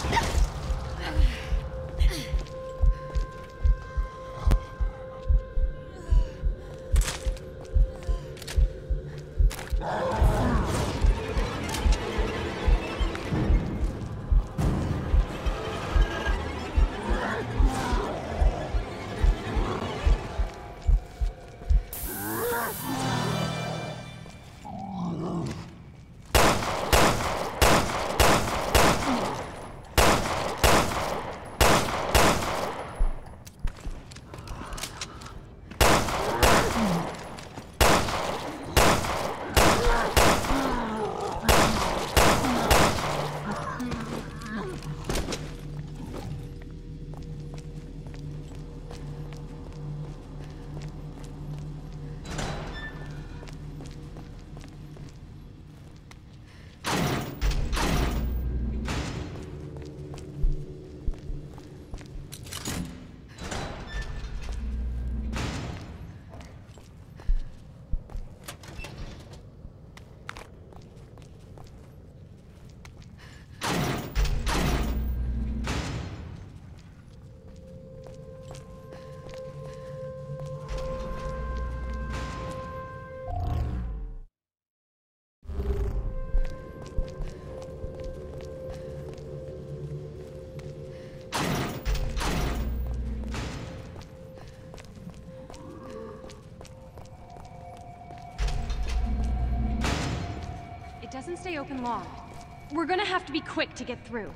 It doesn't stay open long. We're gonna have to be quick to get through.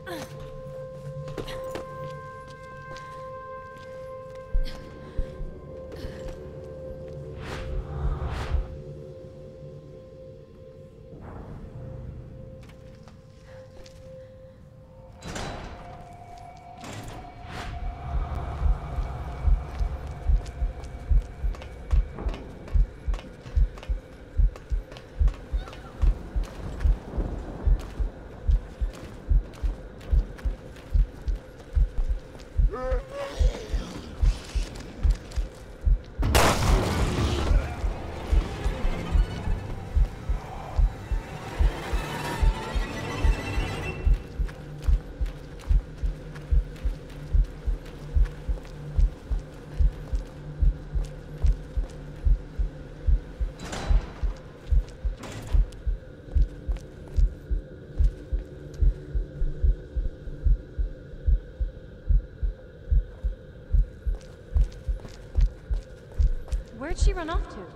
Where'd she run off to?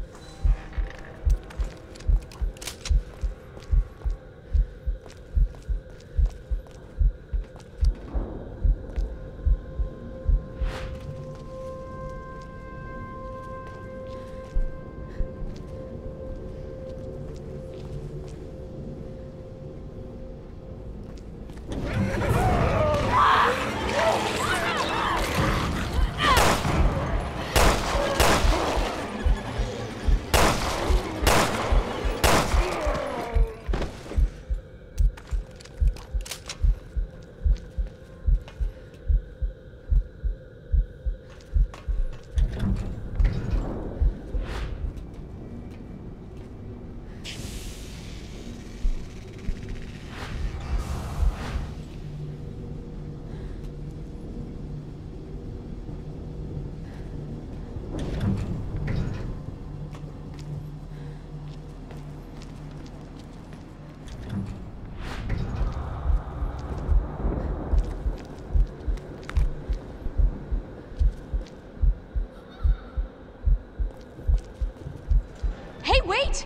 Hey, wait!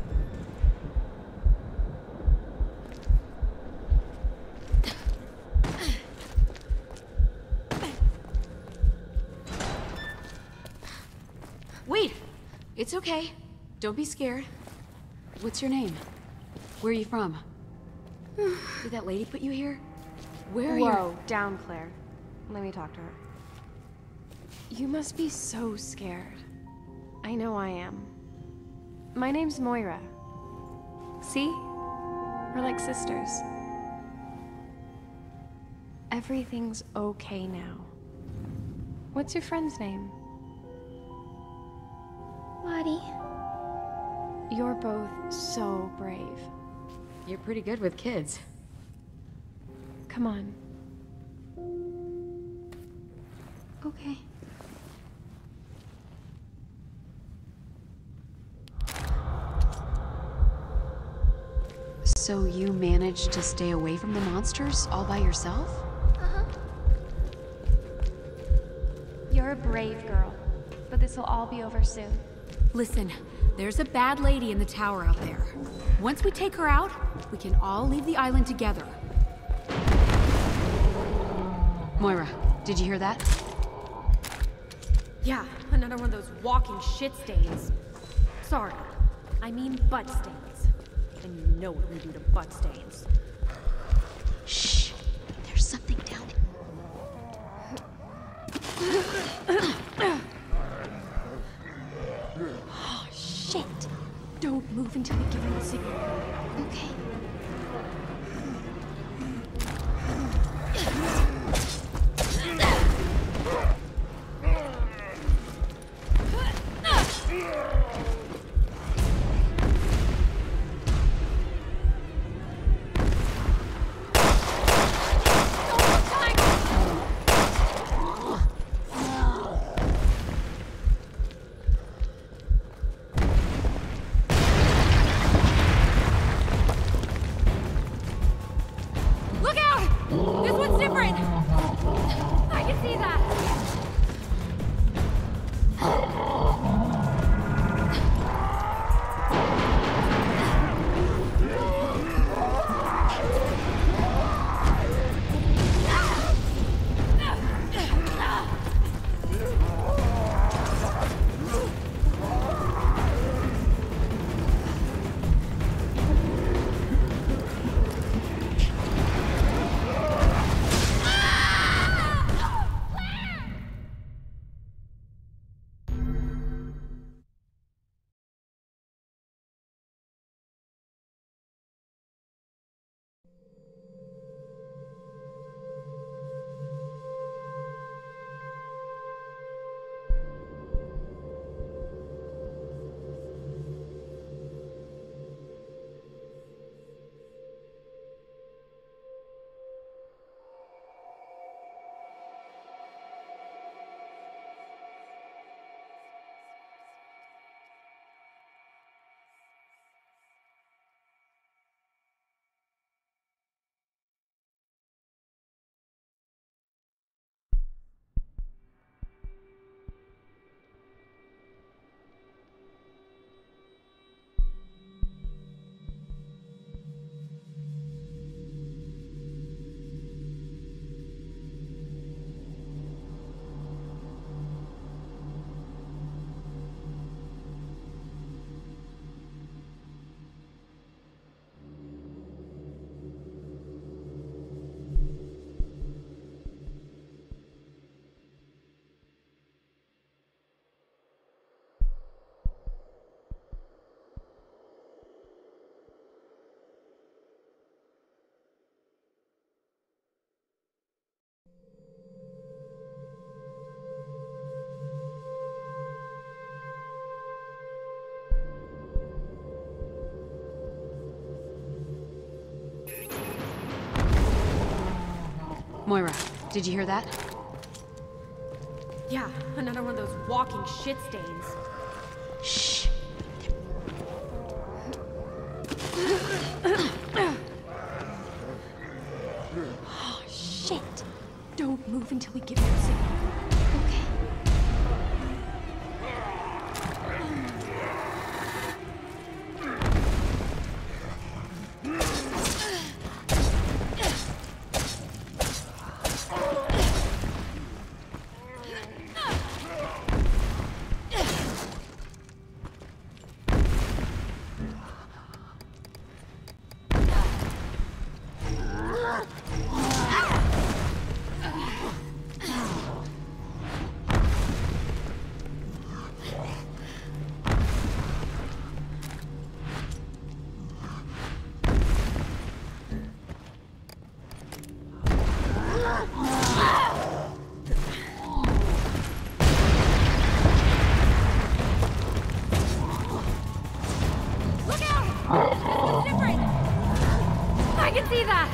Wait! It's okay. Don't be scared. What's your name? Where are you from? Did that lady put you here? Where are you? Whoa, down, Claire. Let me talk to her. You must be so scared. I know I am. My name's Moira. See? We're like sisters. Everything's okay now. What's your friend's name? Lottie. You're both so brave. You're pretty good with kids. Come on. Okay. So you managed to stay away from the monsters all by yourself? Uh-huh. You're a brave girl, but this will all be over soon. Listen, there's a bad lady in the tower out there. Once we take her out, we can all leave the island together. Moira, did you hear that? Yeah, another one of those walking shit stains. Sorry, I mean butt stains. And you know what we do to butt stains. Shh! There's something down there. Oh, shit. Don't move until we give him the signal. Okay. Moira, did you hear that? Yeah, another one of those walking shit stains. Shh. Oh, shit. Don't move until we give you a signal. Okay. I can see that!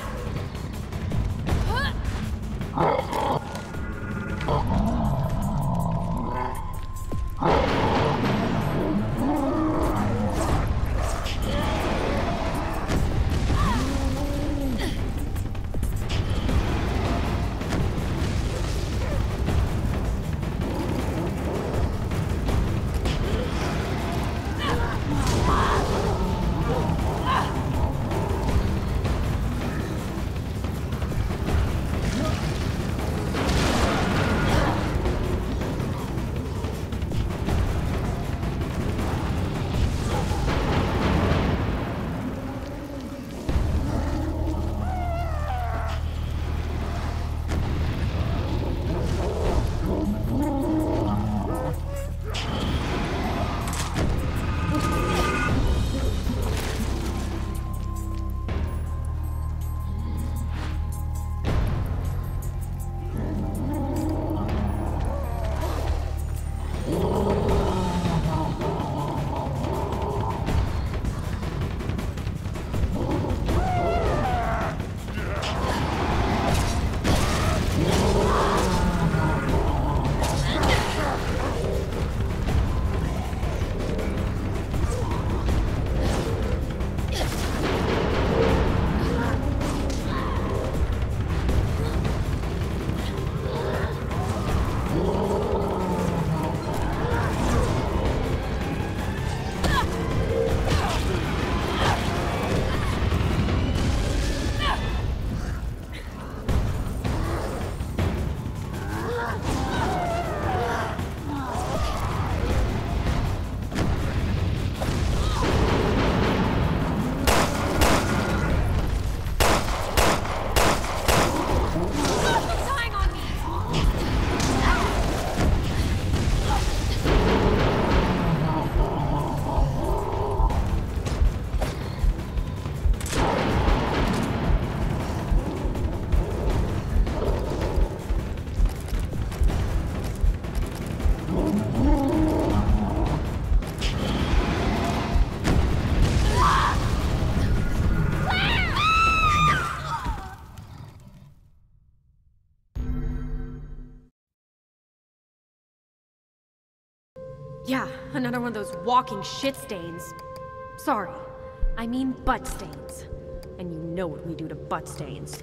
Yeah, another one of those walking shit stains. Sorry, I mean butt stains. And you know what we do to butt stains.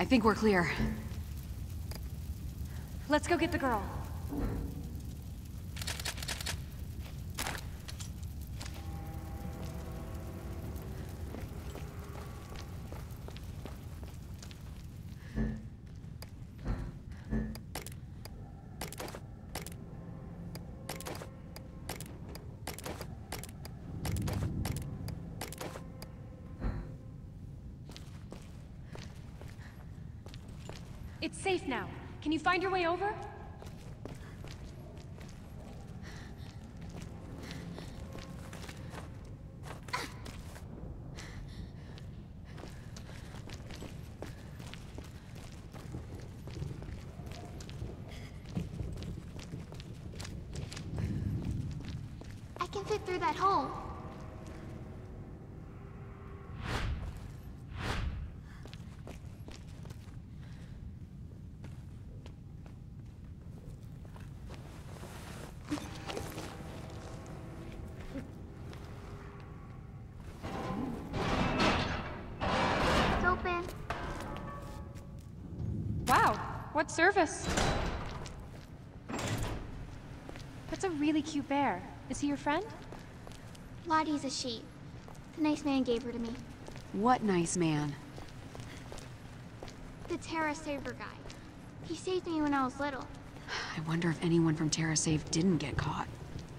think we're clear. Let's go get the girl. It's safe now. Can you find your way over? I can fit through that hole. It's open. Wow, what service? That's a really cute bear. Is he your friend? Lottie's a sheep. The nice man gave her to me. What nice man? The Terra Saver guy. He saved me when I was little. I wonder if anyone from TerraSafe didn't get caught.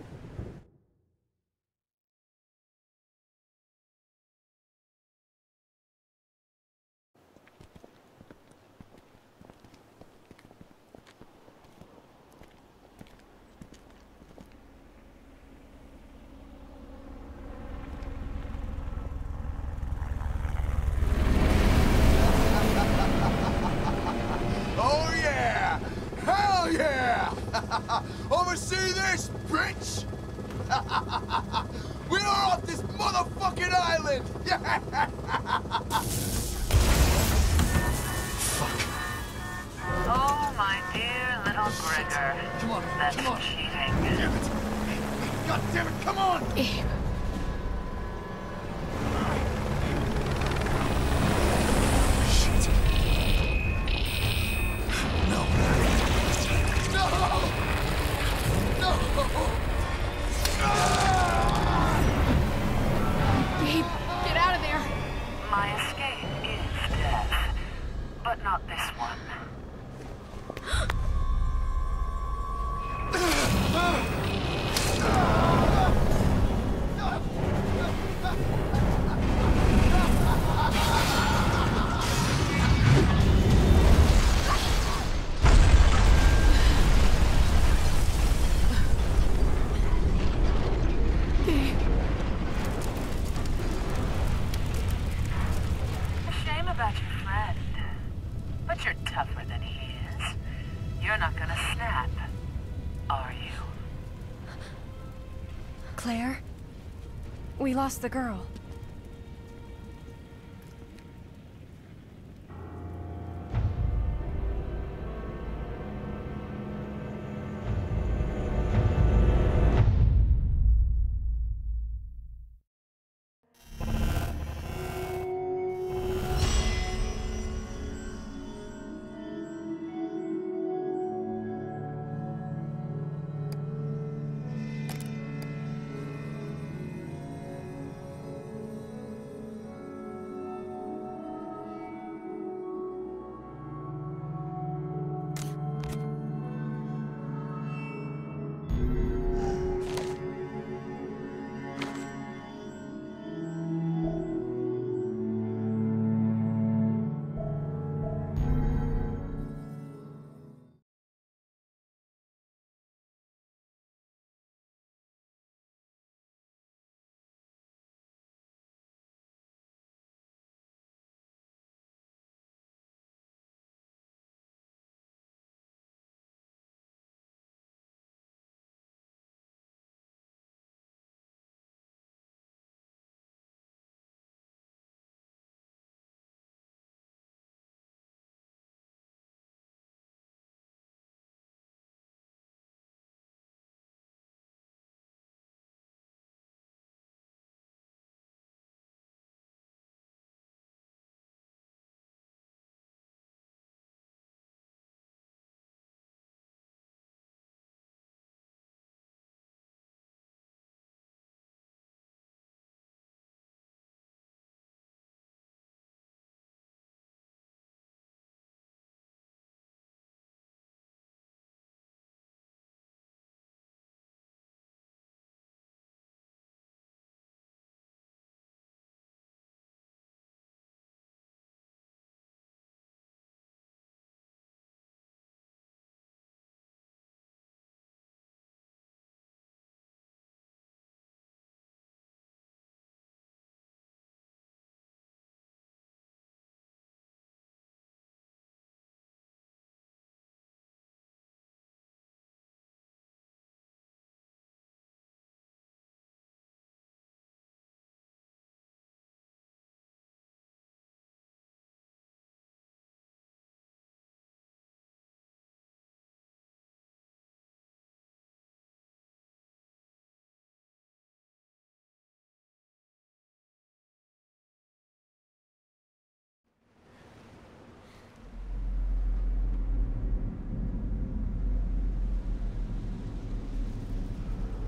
Oh yeah! Hell yeah! Oversee this, bitch! We are off this motherfucking island! Oh, my dear little Gregor. Come on, That's come on. cheating. Damn it! God damn it, come on! Shit. No. No! No! Gabe, get out of there! My escape is death, but not this one. A shame about your friend, but you're tougher than he is. You're not gonna snap, are you? Claire? We lost the girl.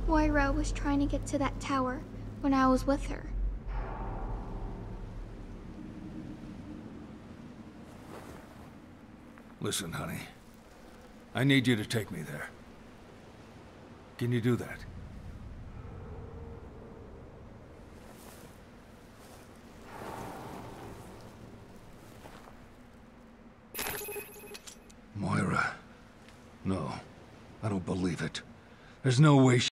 Moira was trying to get to that tower when I was with her. Listen, honey. I need you to take me there. Can you do that? Moira. No. I don't believe it. There's no way she